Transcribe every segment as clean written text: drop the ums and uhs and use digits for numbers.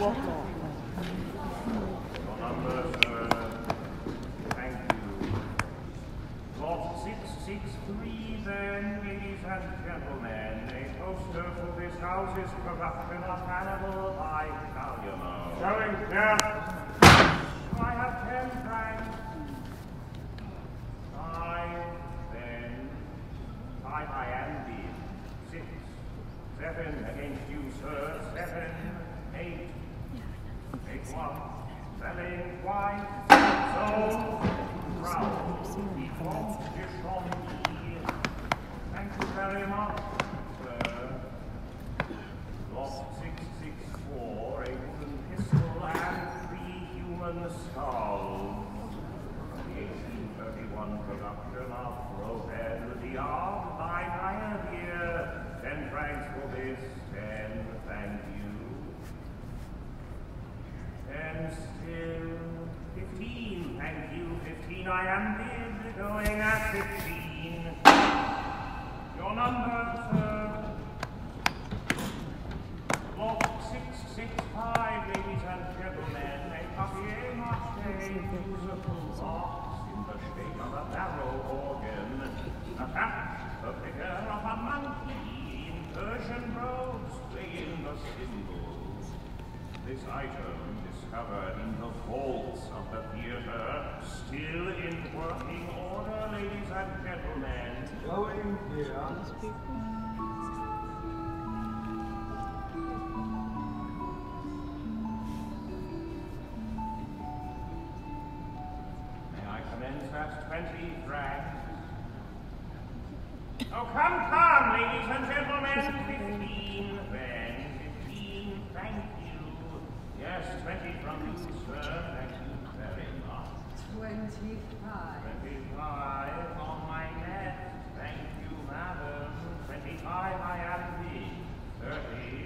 number, sir. Thank you. Lot 663, then, ladies and gentlemen. A poster for this house's production of Hannibal by Galliano. Showing, yeah. I have 10 francs. 5, then. 5 I am bid. 6, 7 against you, sir. 7, 8. 8 1. Selling wine. So, proud. The competition. Thank you very much, sir. Lot 664, a wooden pistol and 3 human skulls. The 1831 production of Robert le Diable by Meyerbeer. 10 francs for this, 10, thank you. And still 15, thank you, 15 I am bid, going at 15. Your number, sir. Lot 665, ladies and gentlemen, a papier-mâché musical box in the shape of a barrel organ, attached the figure of a monkey in Persian robes playing the cymbals. This item, discovered in the vaults of the theater, still in working order, ladies and gentlemen. Going here. May I commence at 20 francs? Oh, come, ladies and gentlemen. 15, then. 15, thank you. Yes, 20 from you, sir. Thank you very much. 25. 25 on my left. Thank you, madam. 25 I am bid. 30.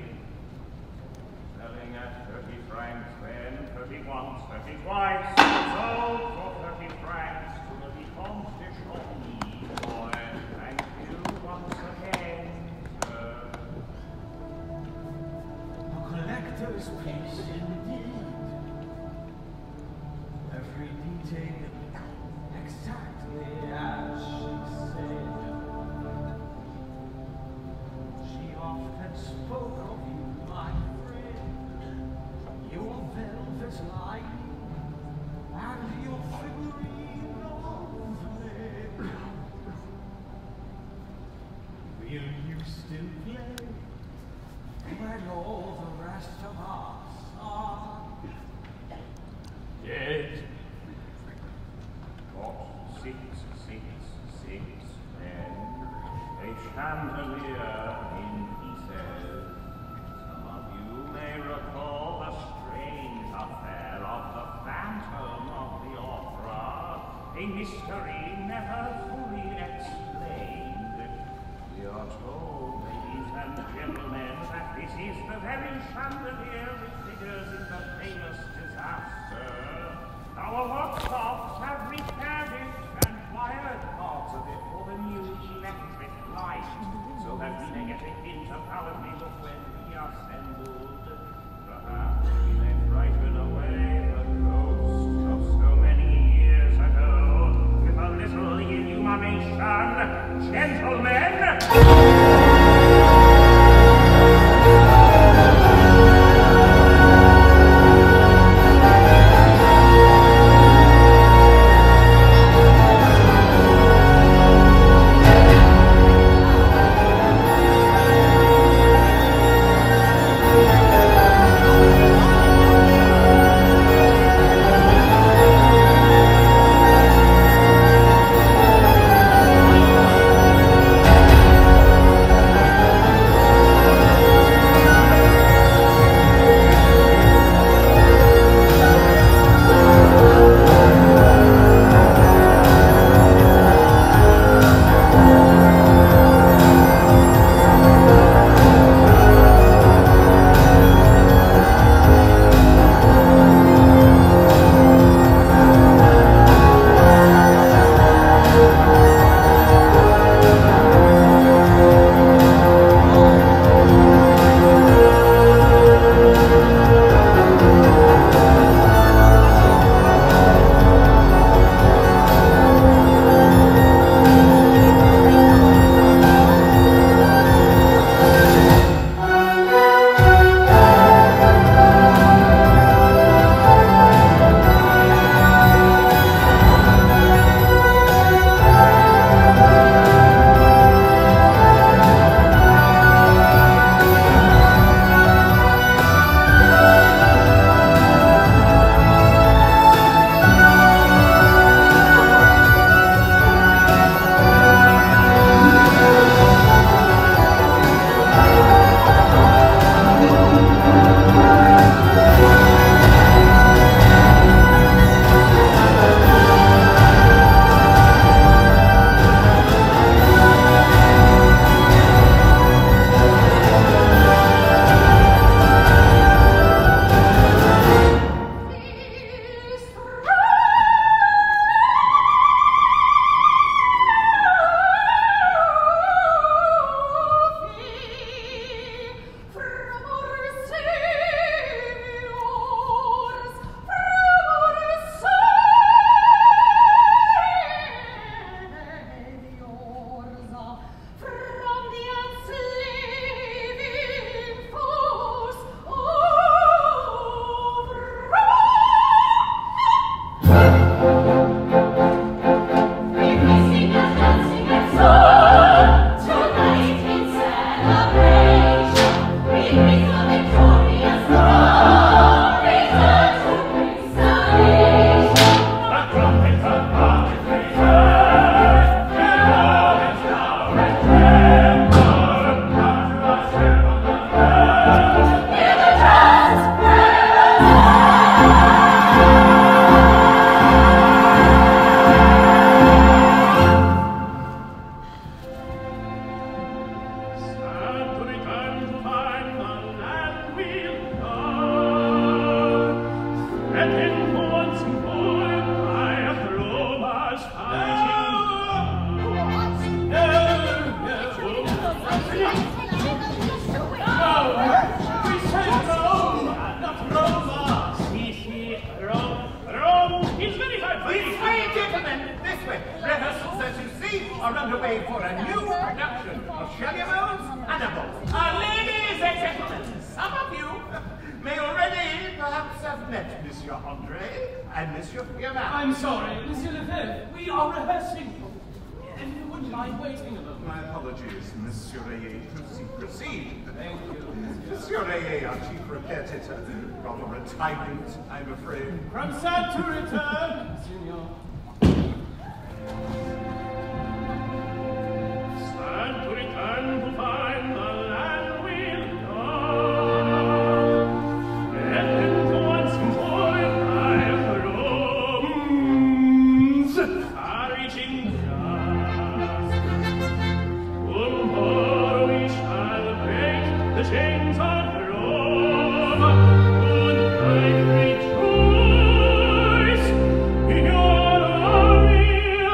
Selling at 30 francs, then 30 once, 30 twice. Sold for 30 francs to the Vicomte de Chauny. Boy, thank you once again, sir. A collector's piece indeed. Every detail exactly as she said. She often spoke of you, my friend, your velvet lining and your figurine of lead. Will you still play when all the rest of us are dead? Lot 666, then. A chandelier in pieces. Some of you may recall the strange affair of the Phantom of the Opera, a mystery never fully explained. We are told, ladies and gentlemen, that this is the very chandelier which figures in the famous disaster. Our workshops have repaired it and wired parts of it for the new electric light, so that we may get a hint of how it may look when reassembled. Perhaps we may frighten away the ghost of so many years ago with a little illumination. Gentlemen! are underway for a new production of Chalumeau's Annabelle. Ladies and gentlemen, some of you may already perhaps have met Monsieur Andre and Monsieur Firmin. I'm sorry, Monsieur Lefebvre. We are rehearsing. If you wouldn't mind waiting a moment. My apologies, Monsieur Rayet. Proceed. Thank you. Monsieur Rayet, our chief repetitor. Rather retirement, I'm afraid. From sad to return, Signor. Sad to return to find the land we'll go. Let him go once more in my rooms, far-reaching just. Tomorrow we shall break the chains of Rome. Good night, rejoice, your army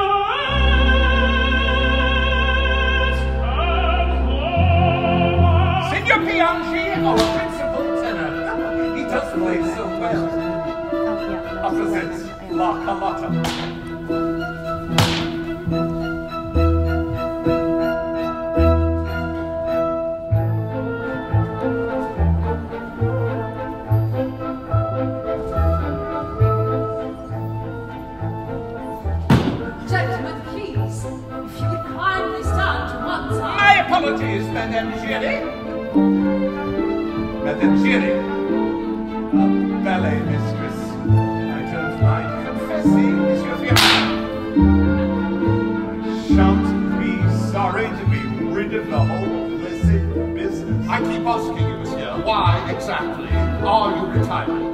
has come home. Signor Bianchi, our principal tenor. He does play so well. Opposite La Carlotta. Gentlemen, please, if you would kindly stand to one side. My apologies, Madame Giry. Madame Giry, a ballet mistress. I don't mind confessing, Monsieur Firmin. I shan't be sorry to be rid of the whole blessed business. I keep asking you, monsieur, why exactly are you retiring?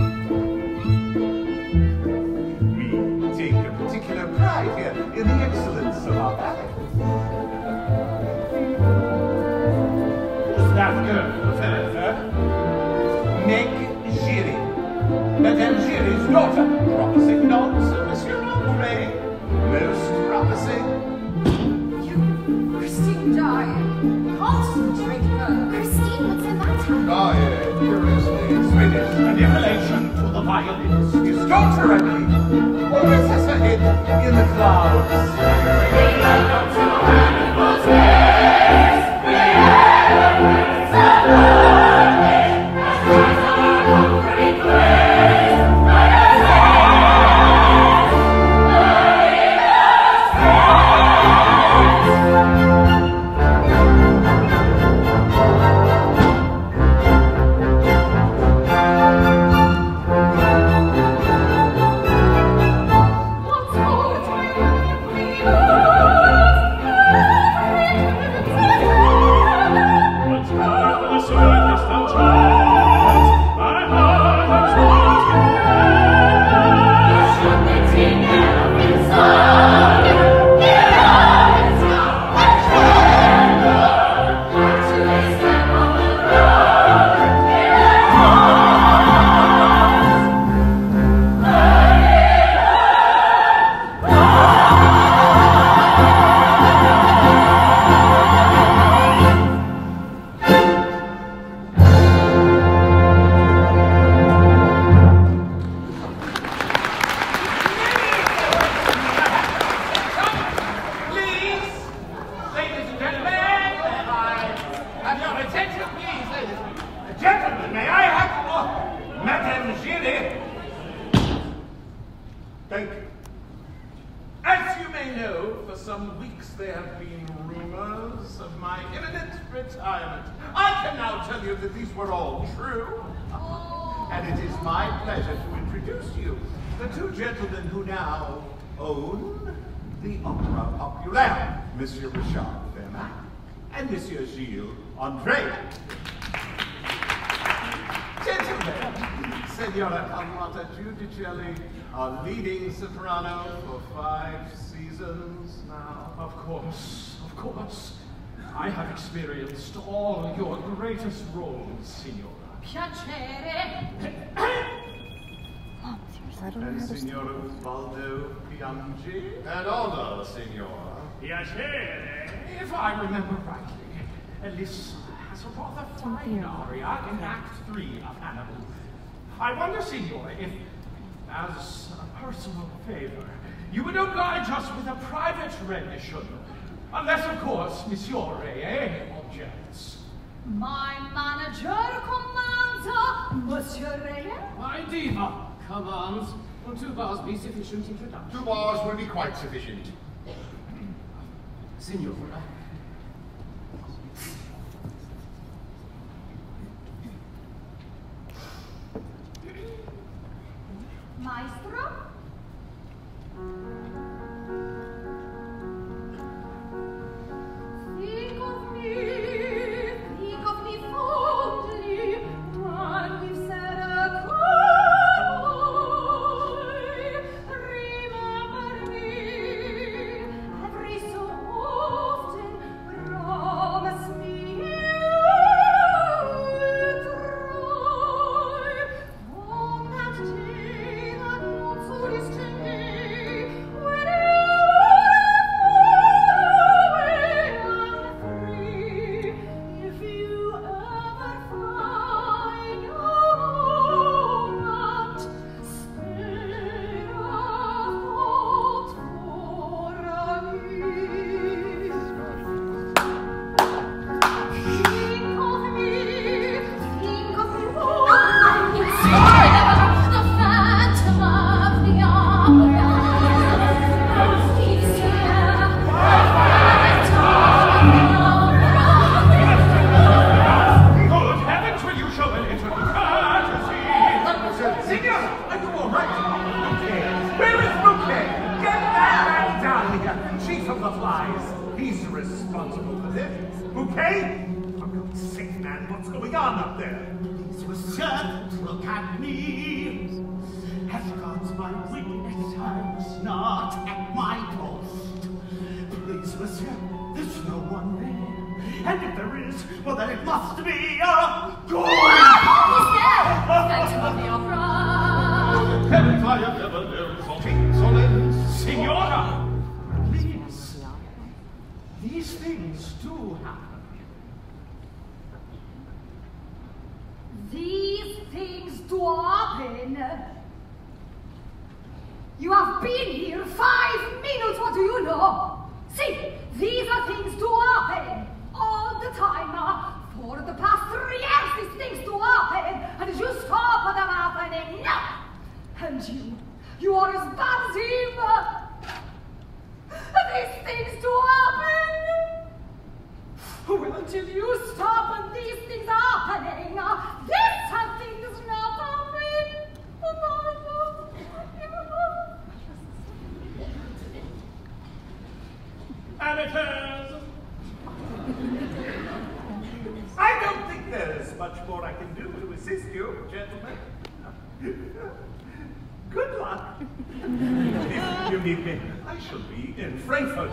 We take a particular pride here in the excellence of our ballet. Who's that girl, Lefebvre? Meg Giry. Madame Giry's daughter. Promising dancer, Monsieur Andre. Most promising. You, Christine died. Concentrate, girl. Christine, what's the matter? Curiously Swedish. And in relation to the violinist. His daughter, I believe. Always has her head in the clouds. Once more, Gentlemen, may I have... Oh, Madame Giry. Thank you. As you may know, for some weeks there have been rumors of my imminent retirement. I can now tell you that these were all true. And it is my pleasure to introduce you the two gentlemen who now own the Opera Populaire, Monsieur Richard Fermat and Monsieur Gilles André. Gentlemen, Senora Carlotta Giudicelli, a leading soprano for 5 seasons now. Of course, of course. I have experienced all your greatest roles, Signora. Piacere. And Signora Ubaldo Piangi. And honor, Signora. Piacere. If I remember rightly, Elissa has a rather fine aria in Act 3 of Hannibal. I wonder, Signora, if, as a personal favor, you would oblige us with a private rendition. Unless, of course, Monsieur Ray objects. My manager commands, Monsieur Ray. My diva commands. Will 2 bars be sufficient introduction? 2 bars will be quite sufficient. Signora. Maestro. Think of me fondly when we've said a remember me every so often, promise me you'll try on that day, that not so distant day, when if you ever find out that spare a thought for me. Think of me, oh, the phantom of the opera. He's Good heavens, will you show a little courtesy? Signor, are you all right? Bouquet. Where is Bouquet? Get that man down here. Chief of the Flies. He's responsible for this. Bouquet? For God's sake, man, what's going on up there? Please, monsieur, look at me. As regards my witness, I was not at my post. Please, monsieur, there's no one there. And if there is, well, then it must be a ghost. He's there! Phantom of the opera! Heavens, I have never known such insolence. Signora! Please. These things do happen. These things do happen. You have been here 5 minutes, what do you know? See, these are things do happen. All the time, for the past 3 years, these things do happen. And you stop them happening now. And you are as bad as him. These things do happen. Well, until you stop and these things are happening, this how things not happen. Amateurs! I don't think there's much more I can do to assist you, gentlemen. Good luck. If you need me, I shall be in Frankfurt.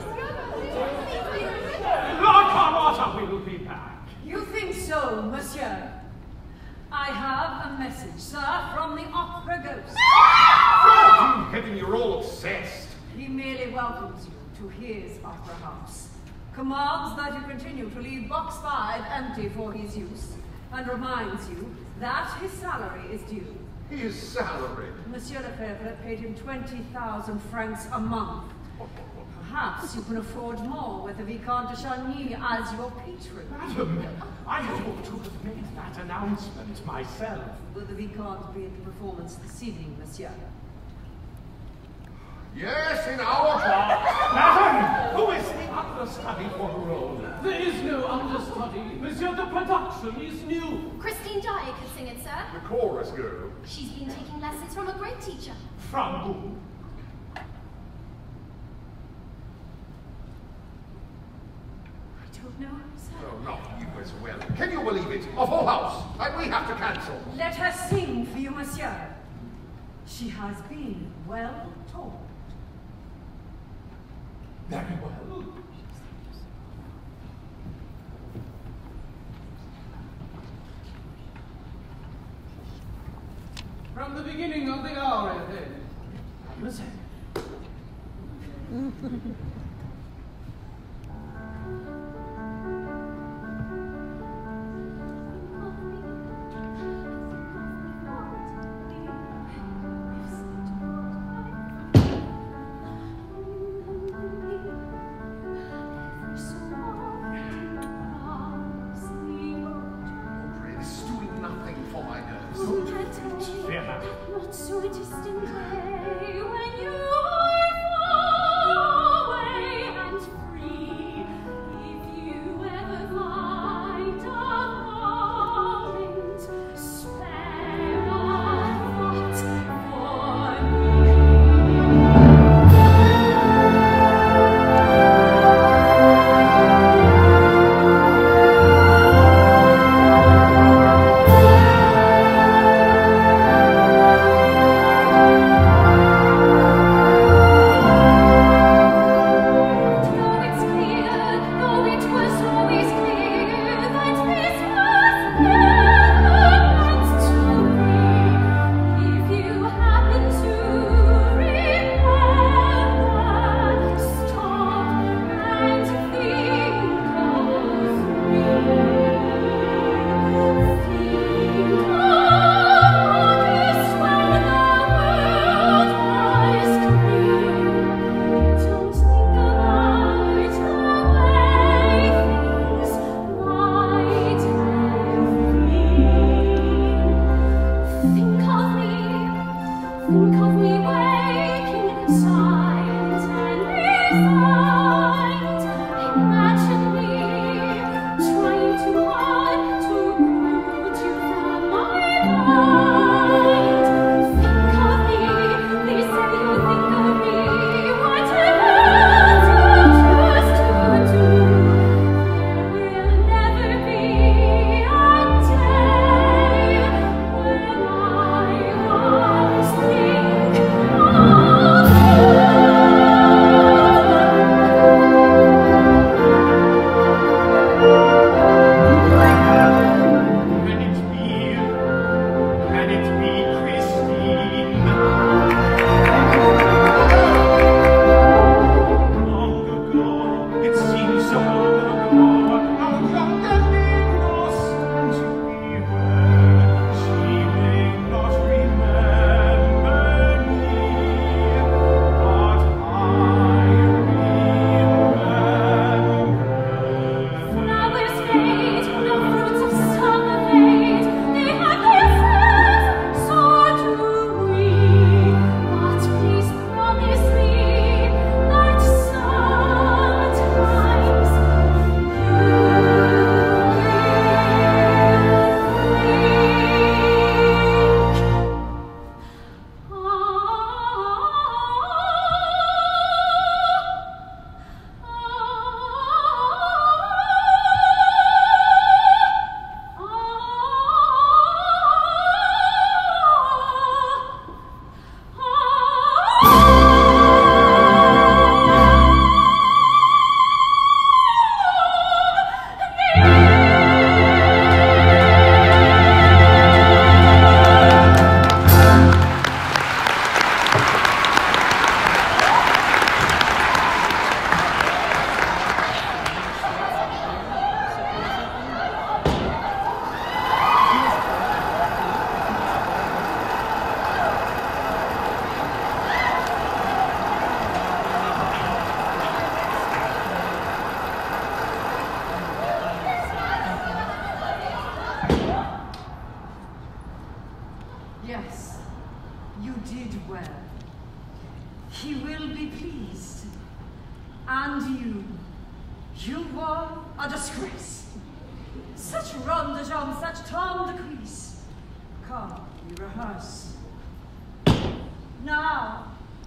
Lord Carlotta will be back. You think so, monsieur? I have a message, sir, from the opera ghost. Heaven, you're all obsessed. He merely welcomes you to his opera house, commands that you continue to leave box 5 empty for his use, and reminds you that his salary is due. His salary. Monsieur Lefebvre paid him 20,000 francs a month. Perhaps you can afford more with the Vicomte de Chagny as your patron. Madam, I had hoped to have made that announcement myself. Will the Vicomte be at the performance this evening, monsieur? Yes, in our class. Madam, who is the understudy for the role? There is no understudy. Monsieur, the production is new. Christine Dyer could sing it, sir. The chorus girl. She's been taking lessons from a great teacher. From whom? I don't know, sir. Oh, not you as well. Can you believe it? A full house. And we have to cancel. Let her sing for you, monsieur. She has been well taught. Very well. From the beginning of the aria, then. Mademoiselle. This is doing nothing for my nerves. Fear not. Not so distant way when you are far away and free. If you ever find a moment, spare a thought for me. Yes, you did well. He will be pleased. And you were a disgrace. Such rum de jam, such tom de cuisse. Come, we rehearse. Now.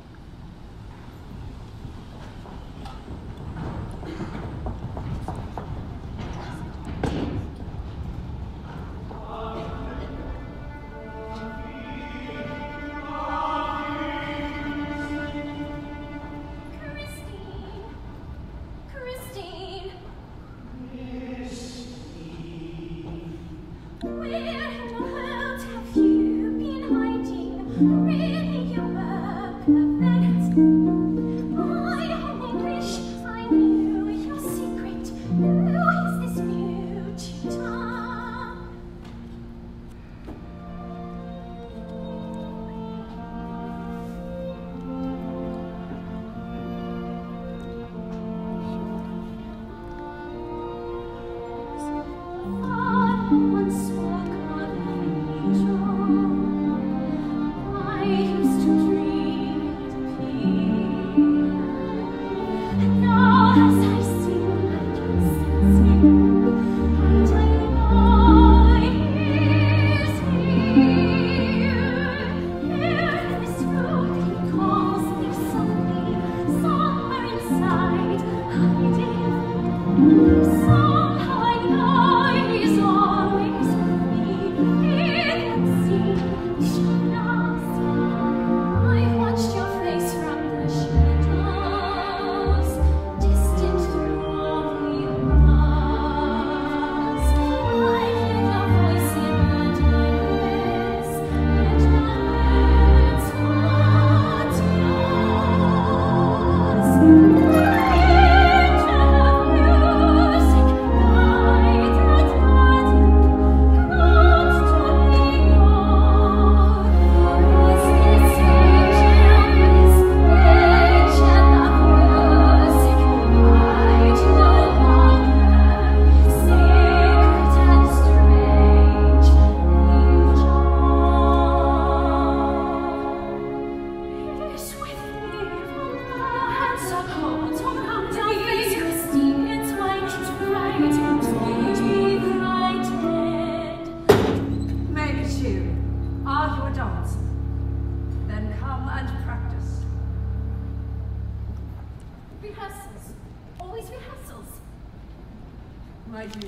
My dear,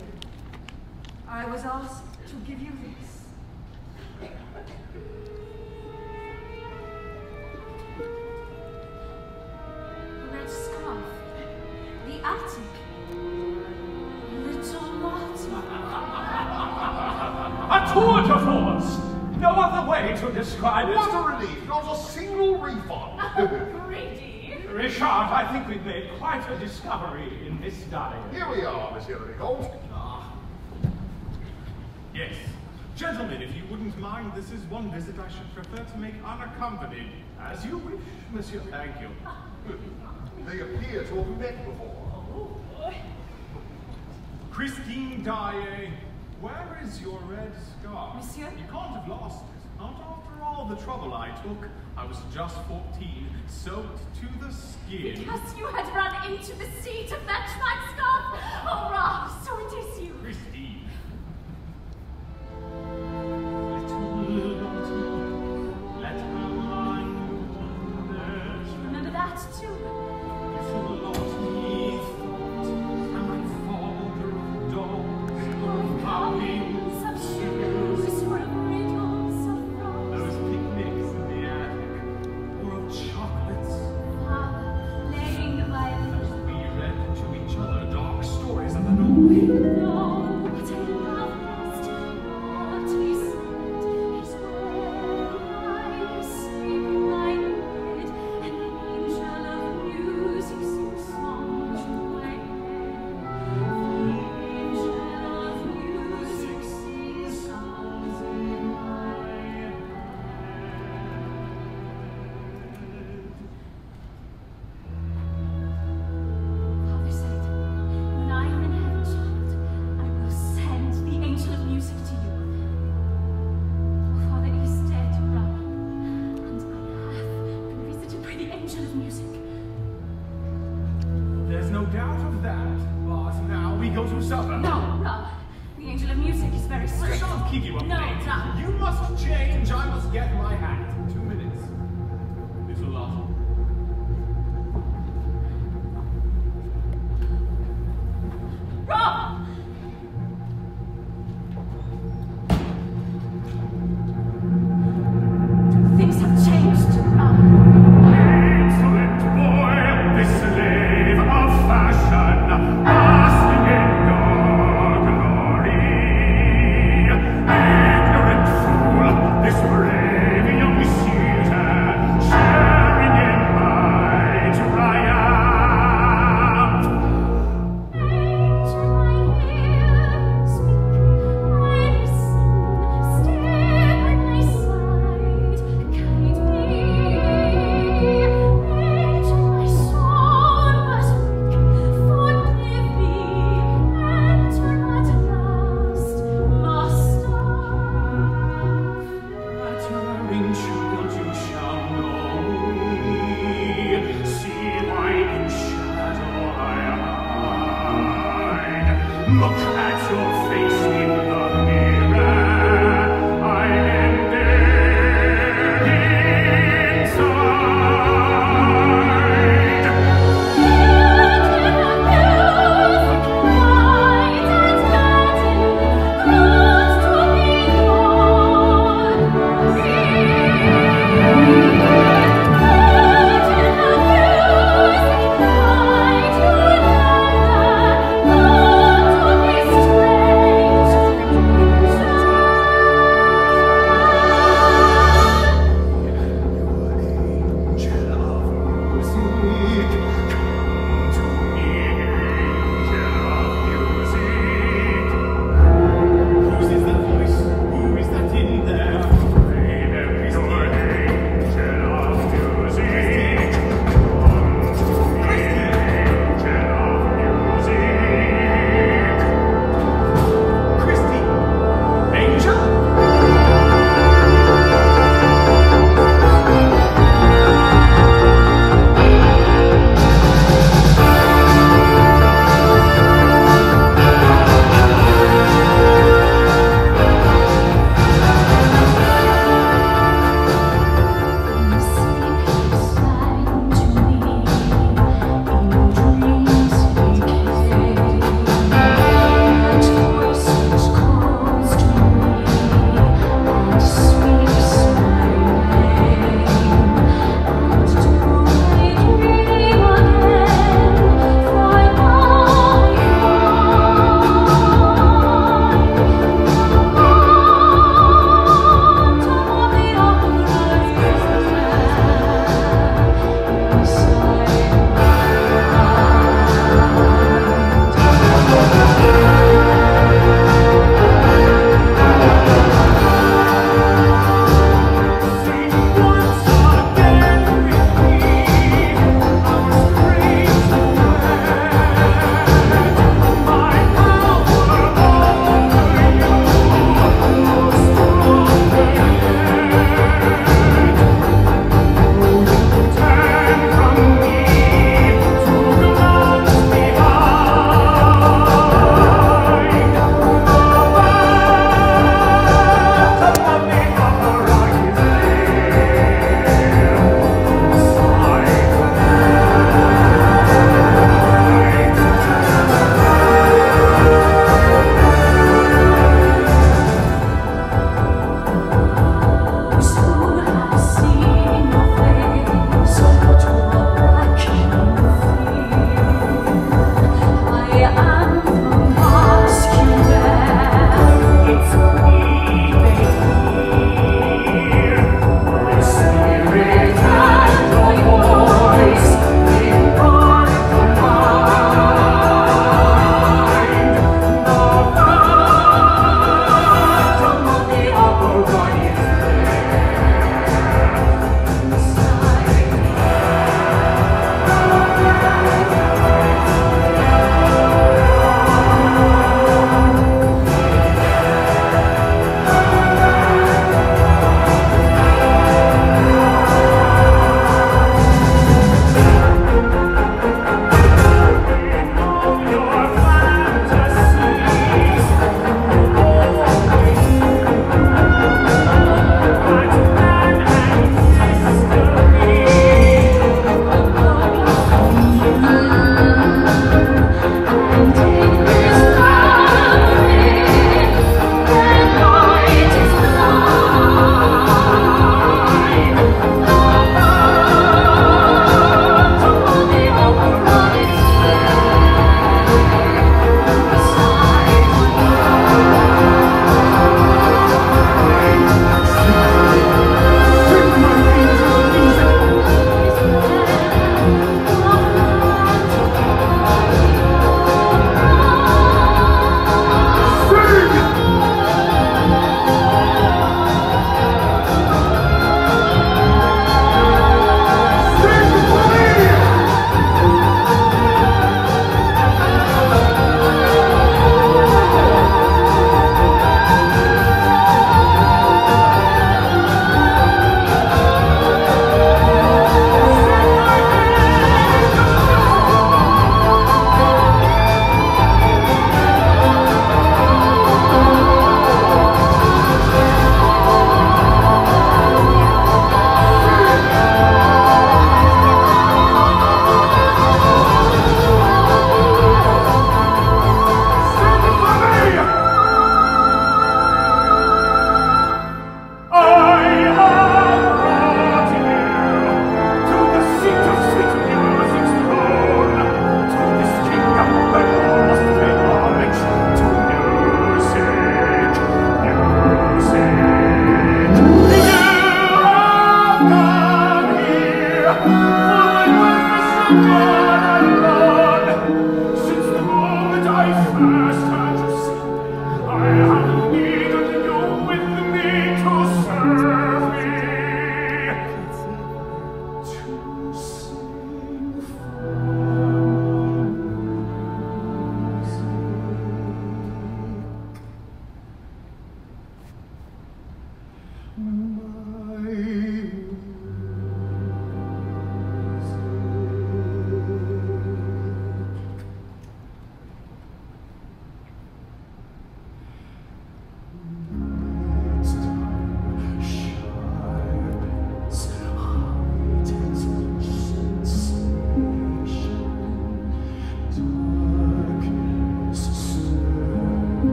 I was asked to give you this. The red scarf. The attic. Little Martin. A tour de force! No other way to describe it. What a relief! Not a single refund. Greedy. Richard, I think we've made quite a discovery in this diary. Here we are, Monsieur Legault. Yes. Gentlemen, if you wouldn't mind, this is one visit I should prefer to make unaccompanied. As you wish, Monsieur. Thank you. They appear to have met before. Christine Daae, where is your red scarf? Monsieur? You can't have lost it. Not after all the trouble I took. I was just 14, soaked to the skin. Because you had run into the sea to fetch my scarf. Oh, Rob, so it is you. Christine. Let her mind wander. Remember that too? If you lost me thought, am I father of dogs, of wings, Some shoes full of riddles of rose. those picnics in the attic, or of chocolates, Father, laying by as we read to each other dark stories of the North. no. supper. No, Rob. The Angel of Music is very I strict. shan't keep you up No, late. Rob. You must change. I must get my hat. 2 minutes. Little lot. Rob! Things have changed, Rob. Insolent boy, this slave of fashion, basking in your glory. Ignorant fool, this brave young suitor, sharing in my triumph. Angel, I hear, speak, I listen, stay by my side, guide me. Angel, my soul was weak, forgive me, enter at last, must I? Flattering child, you shall know me. See my new shadow I hide. Look at your face in the mirror. I am there inside. Angel of music, light and guiding, good to be gone.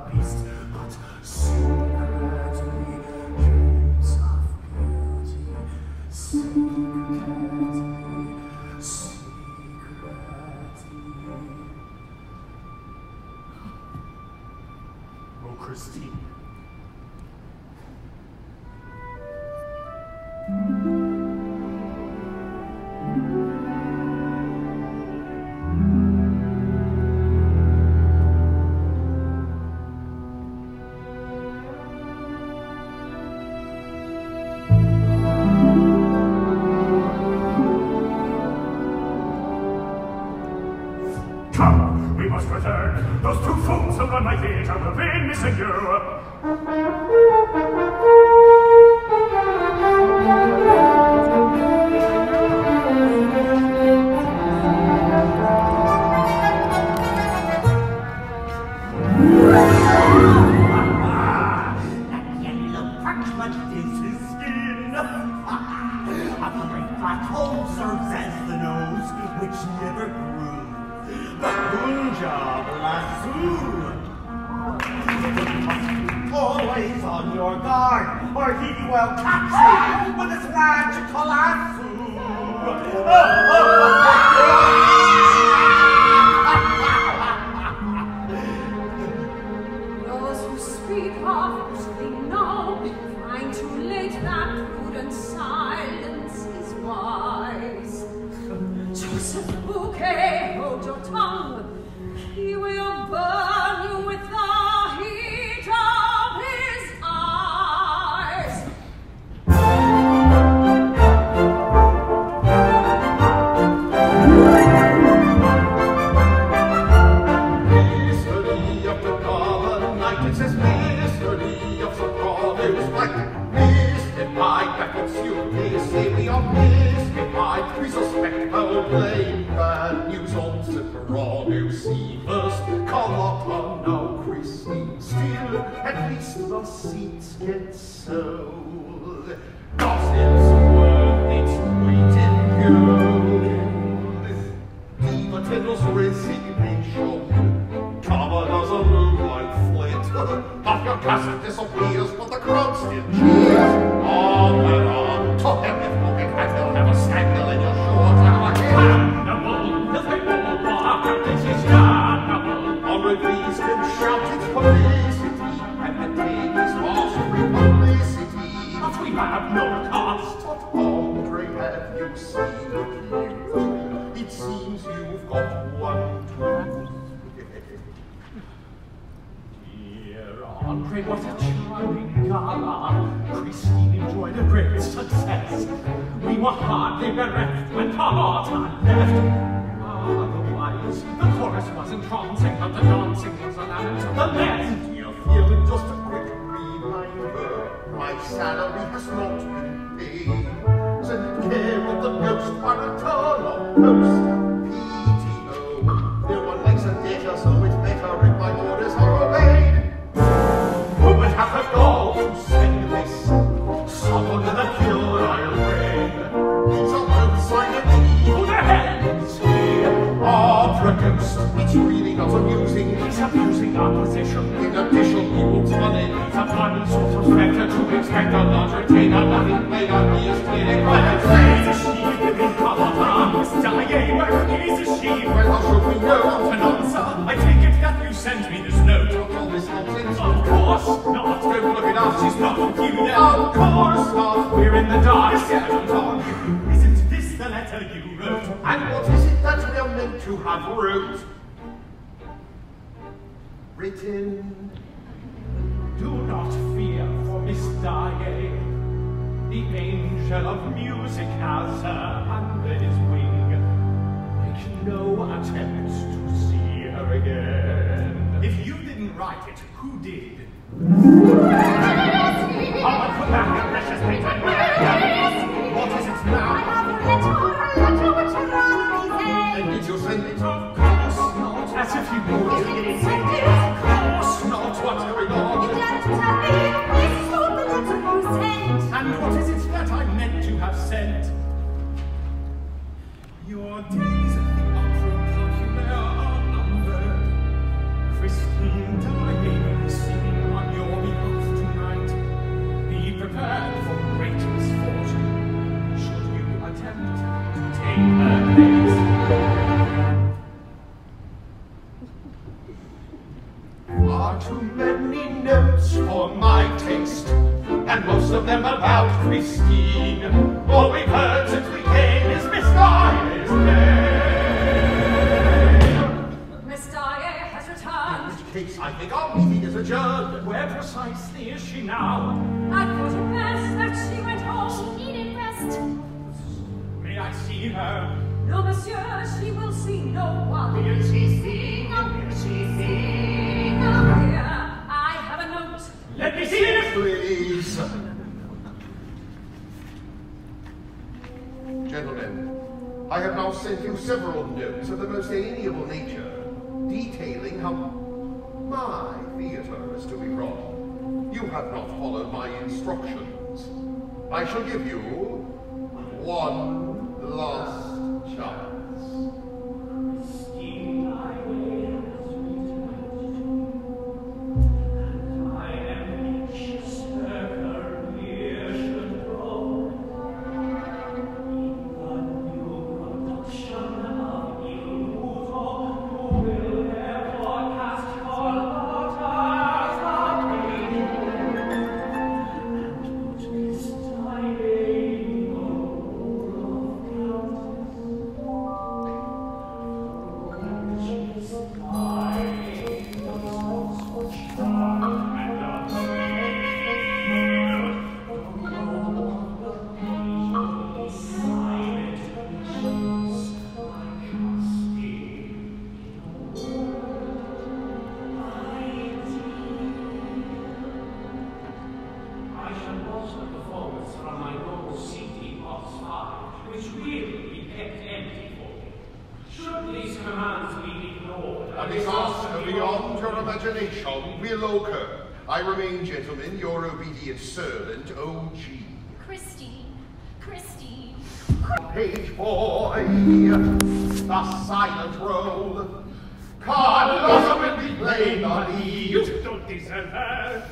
beast, but secretly dreams of beauty. Oh, Christine. Come, we must return. Those two fools who run my theatre will be missing you. That yellow parchment is his skin. A great black hole serves as the nose, which never grew. The Punjab lasso. Always on your guard, or he will catch you with his magical lasso. Those who speak of they know, find too late that prudent silence is wise. Joseph Bouquet, hold your tongue. He will burn you with the heat of his eyes. Mystery of the common night, it says mystery of some produce like mystified beckons you, they say we are mystified, we suspect foul play, bad news on the produce, first come upon now Christine, still at least the seats get sold, gossip's worth its weight in gold, diva tendrils resignation, covered as a moonlight flint. Half your castle disappears, but the crowd still cheers. On and on, to him if moving hat, he'll have a scandal in your short hour. Already can shout its publicity, and the day is lost free publicity. But we have no cost. What Andre have you seen with you? It seems you've got one tooth. Dear Andre, what a charming gala. Christine enjoyed a great success. We were hardly bereft when Carlotta left. Otherwise, the chorus was entrancing, but the dancing was a lamb to the left. You're feeling just a quick reminder. My salary has not been paid. Send care of the ghost by return of post. PTO. No one likes a data, so it's better if my orders are obeyed. Who would have the gall to send this? Someone with a cure I'll bring. These are both silent. Who the hell is he? Opera ghost. It's really not amusing. He's abusing our position. In addition, he wants money. He's a blind sort of spectre to expect a large retainer. Nothing made on me is clearly Where right. is she? Living Carlotta must die. Where is she? Well, how should we know? Not an answer. I take it that you sent me this note. All this nonsense. Of course not. Don't look it up. She's not with you then. Of course not. We're in the dark. Sergeant on. Isn't this the letter you wrote? And what is it that we are meant to have wrote? Written. Do not fear for Miss Daae. The angel of music has her under his wing. Make no attempt to see her again. If you didn't write it, who did? Come back, precious paper. What is it now? And did you send it? Of course not. As if you would. Of course not. What's going on? And what is it that I meant to have sent? Your days at the Opera Populaire are numbered. Christine Daae and most of them about Christine. All we've heard since we came is Miss Dye's name. Miss Dye has returned. In which case, I think our meeting is adjourned. Where precisely is she now? I thought it best that she went home. She needed rest. May I see her? No, monsieur, she will see no one. Will she sing? Will she sing? Here, I have a note. Let me see it! Please. Gentlemen, I have now sent you several notes of the most amiable nature, detailing how my theatre is to be run. You have not followed my instructions. I shall give you one last chance. Christine, I am anxious her career should go. In the new production of Il Muto, who will therefore cast for waters of me, and put Miss Dye I shall watch the performance from my normal CD box 5, which really be kept empty for me. Should these commands be ignored, A disaster beyond your imagination will occur. I remain, gentlemen, your obedient servant, O.G. Christine. Christine. Page boy, the silent role. Carlotta will be playing the lead. You don't deserve her.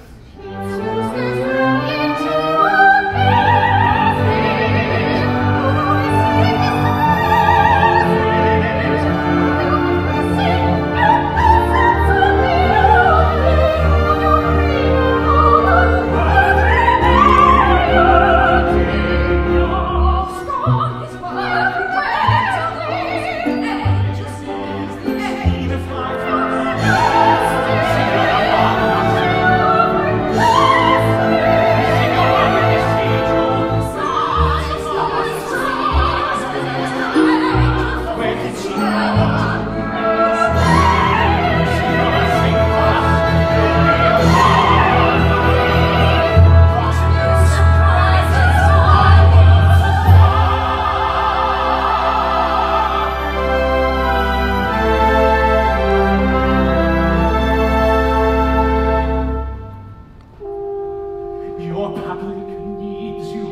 Your public needs you.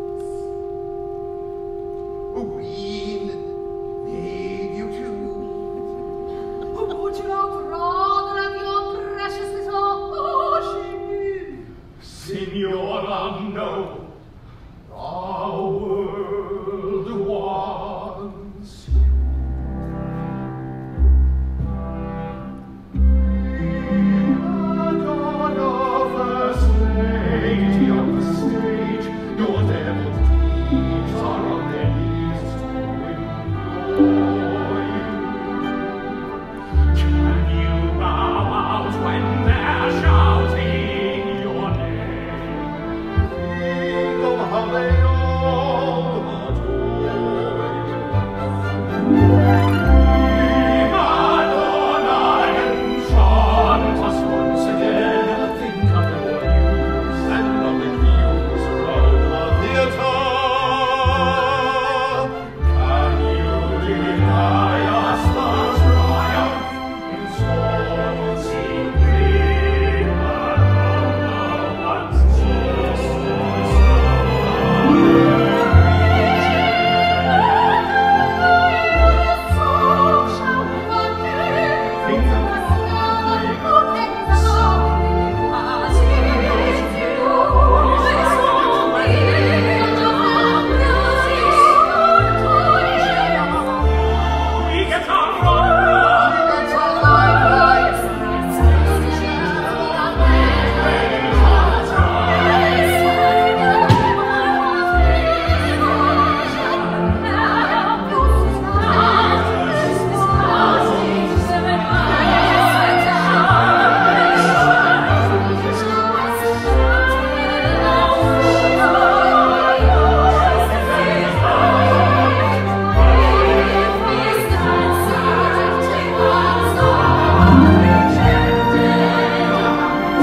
We need you too. Would you not rather have your precious little Oshie? Signora, no. Our world wants you. God of first lady on the stage, your devil's deeds are on their knees to implore you. Can you bow out when they're shouting your name?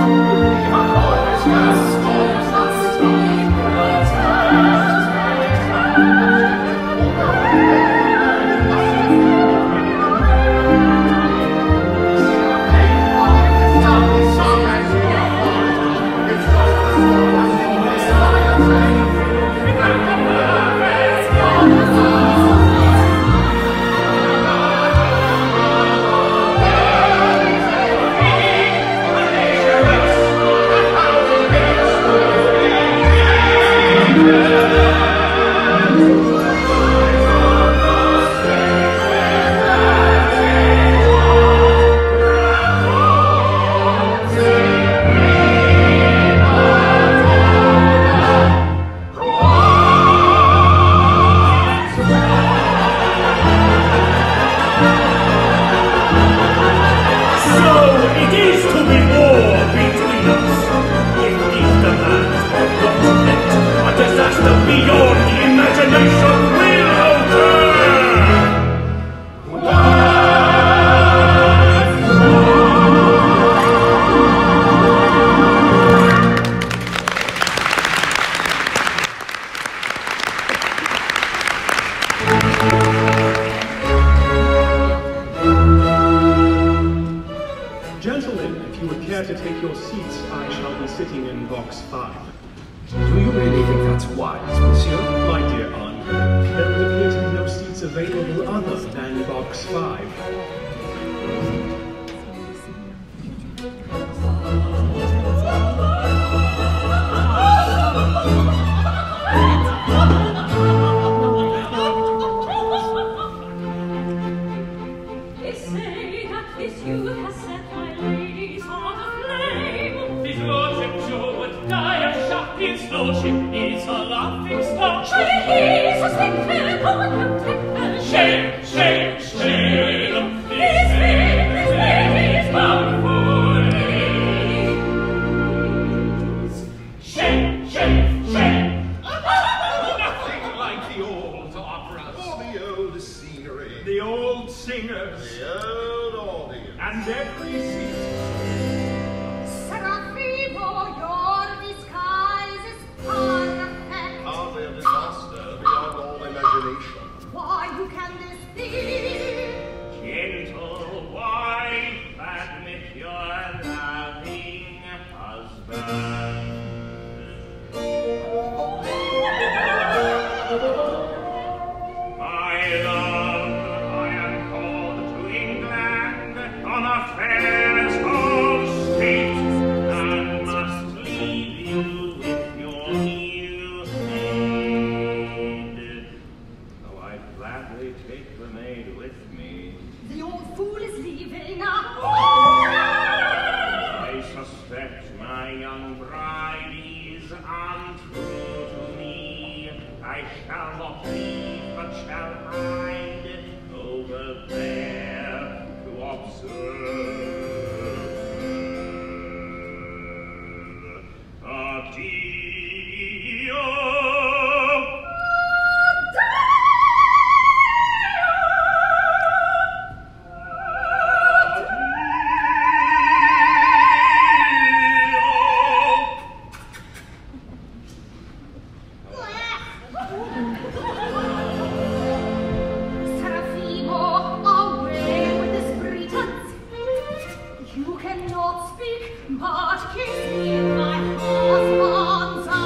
You cannot speak, but kiss me in my husband's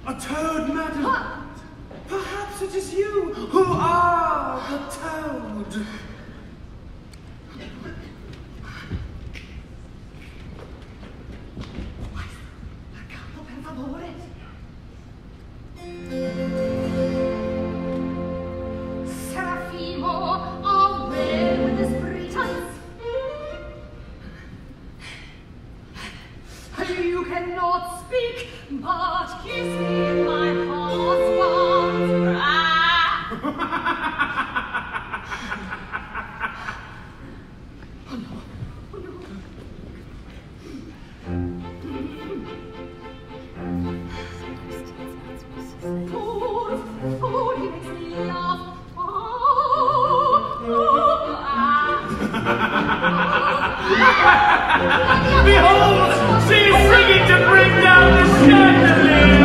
A toad, madam? Perhaps it is you who are the toad. Per favore. Serafimo, away with his pretense. You cannot speak, but kiss me, my husband's brow. Oh no, oh no. Oh, he makes me laugh. Behold, she is singing to bring down the chandelier.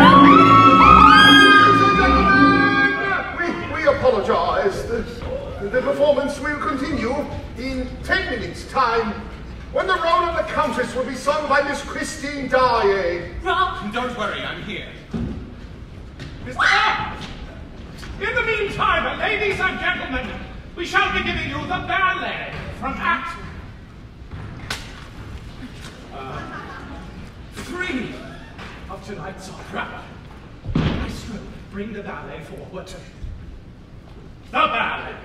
We apologize. The performance will continue in 10 minutes' time, when the role of the Countess will be sung by Miss Christine Daae. Don't worry, I'm here. Mr. In the meantime, ladies and gentlemen, we shall be giving you the ballet from Act 3 of tonight's opera. Maestro, bring the ballet forward. The ballet.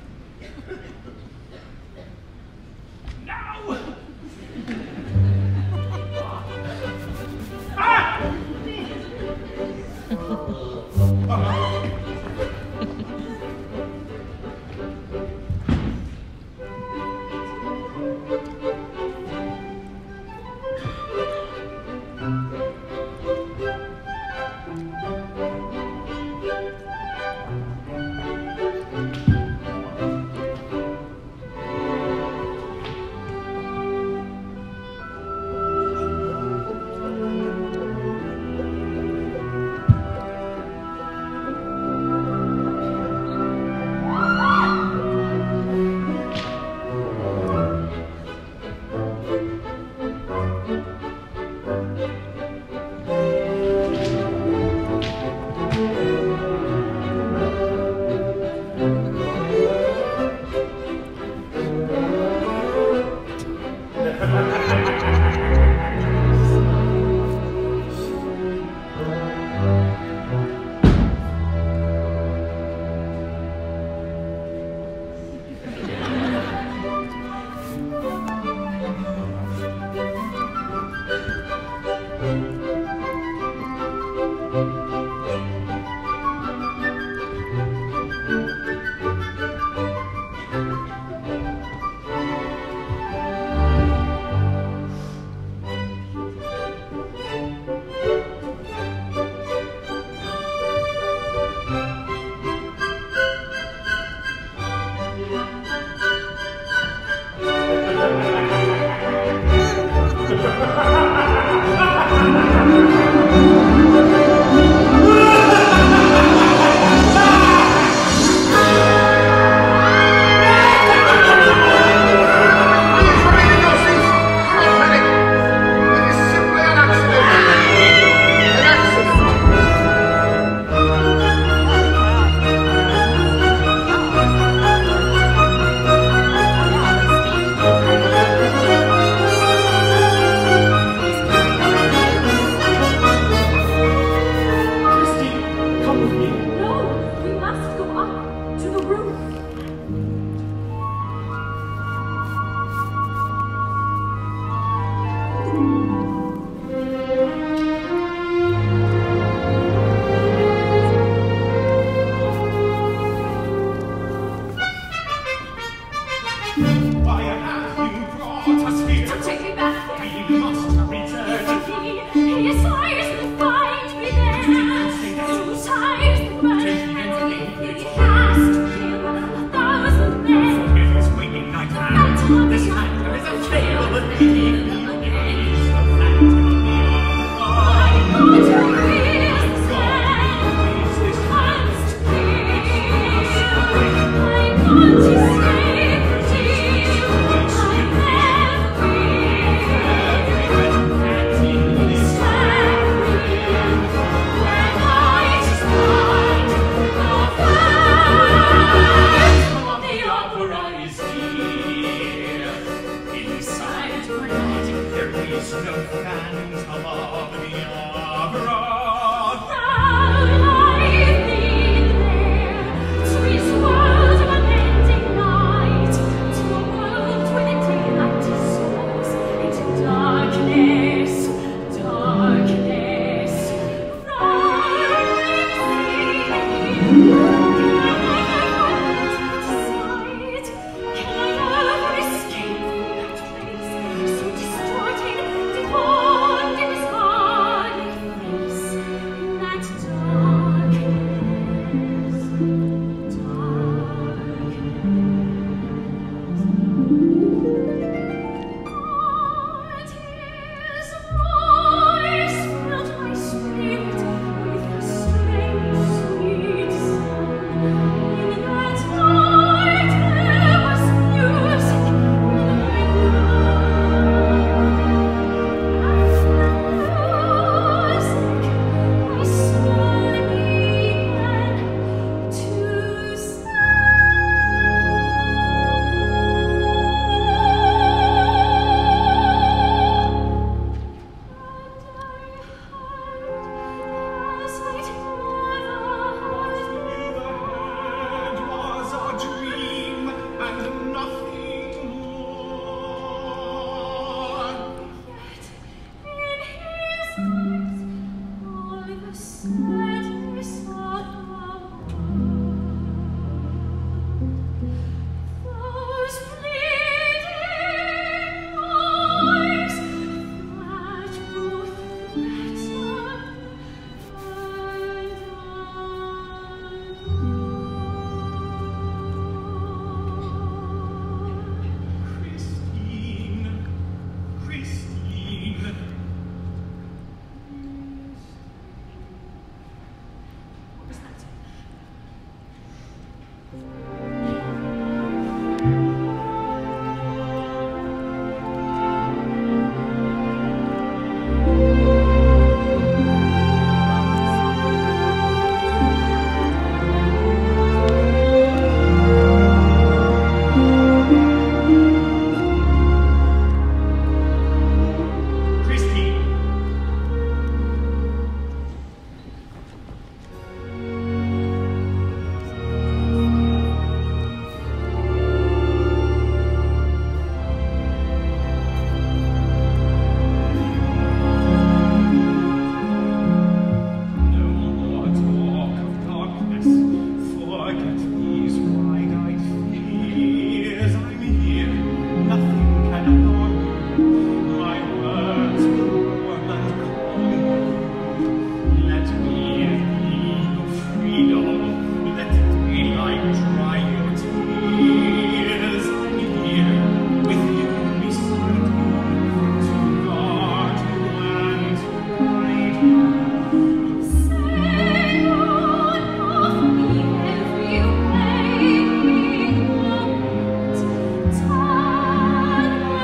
Now. Ah!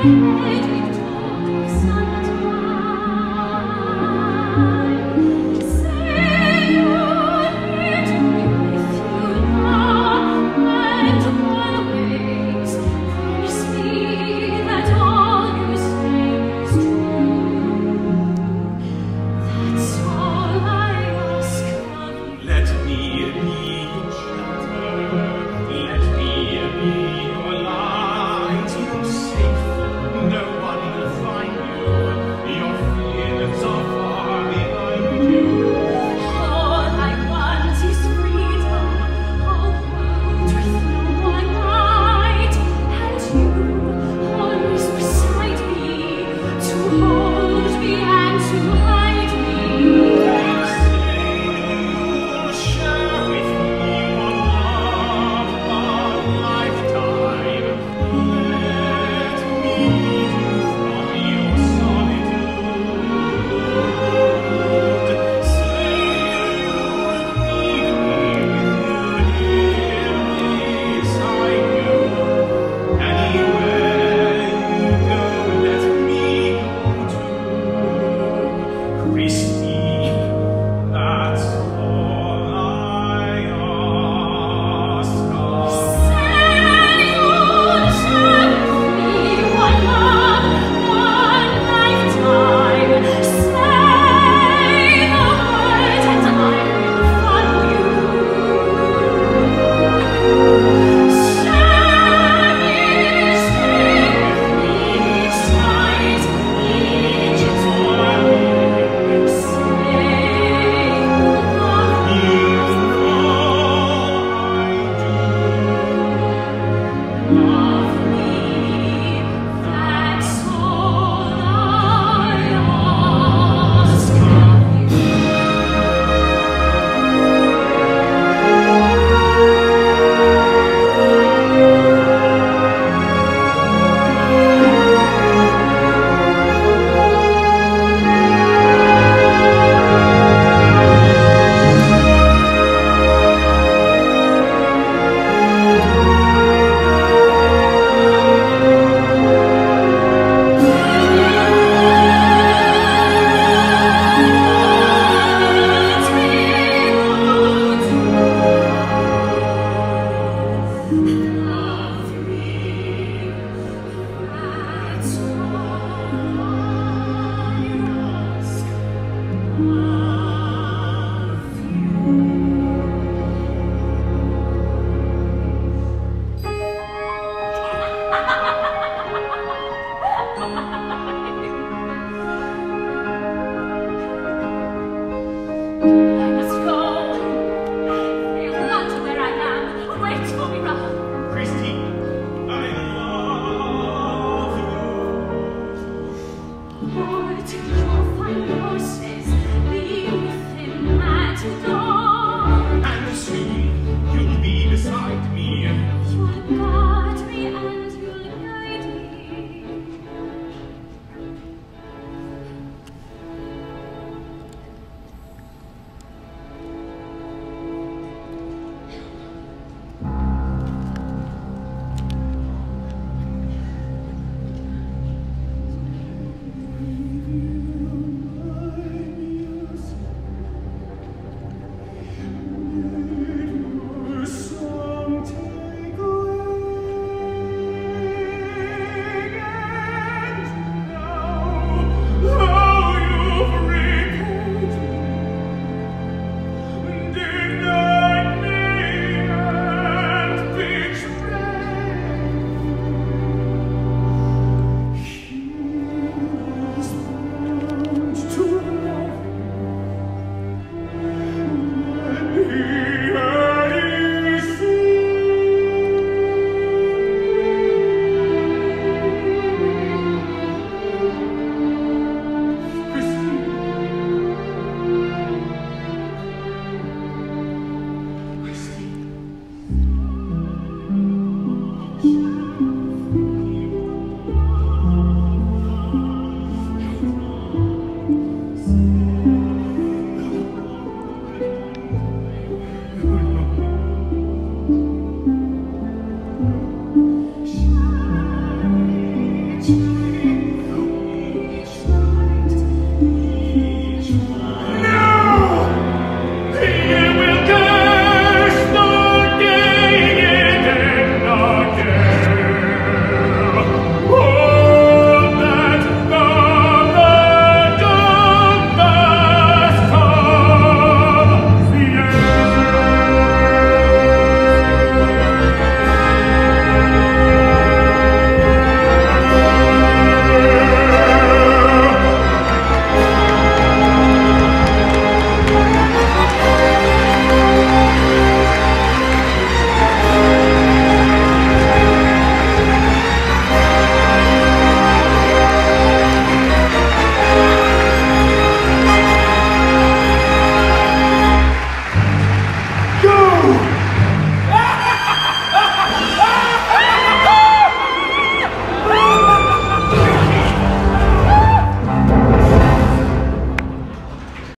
Lord, your fine horses, leave with him at the door.